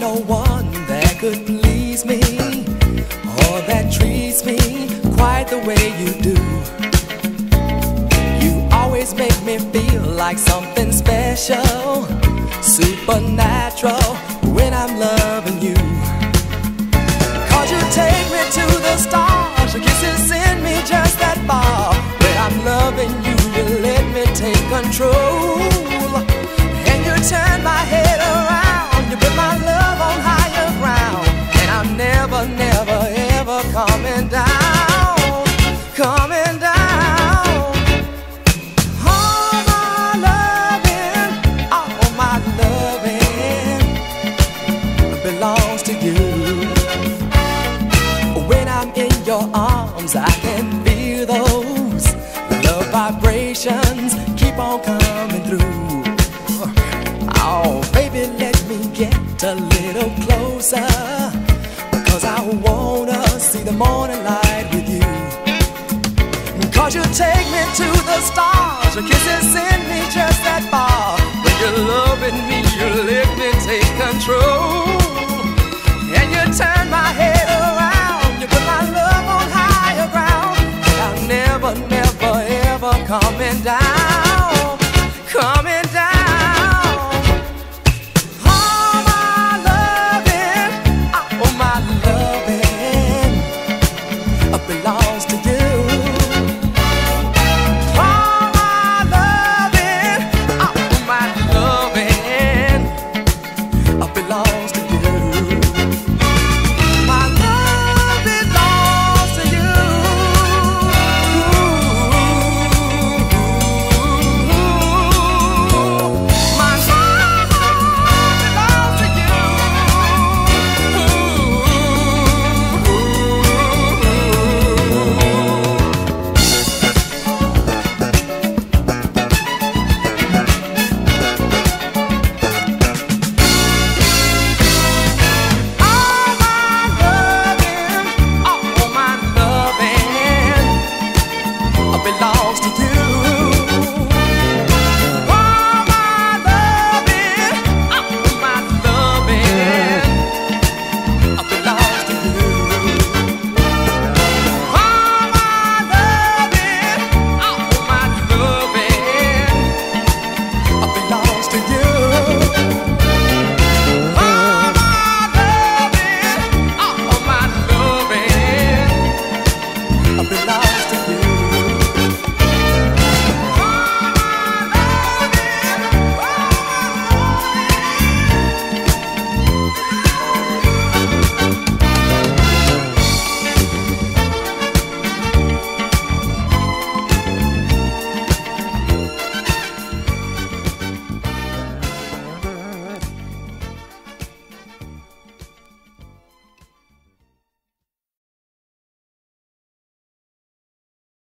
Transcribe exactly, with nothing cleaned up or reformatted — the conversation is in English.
no one that could please me or that treats me quite the way you do. You always make me feel like something special, supernatural when I'm loving you. Cause you take me to the stars, your kisses send me just that far. When I'm loving you, you let me take control, and you turn my head around, you put my love on higher ground, and I'm never, never, ever coming down, coming down. All my loving, all my loving belongs to you. When I'm in your arms, I can feel those love vibrations keep on coming through. Oh, baby, let me get a little closer, because I wanna see the morning light with you. Cause you take me to the stars, your kisses send me just that far. When you're loving me, you let me take control, and you turn my head around, you put my love on higher ground, and I'm never, never, ever coming down, coming down. Belongs to you. All my loving, all my loving belongs to you.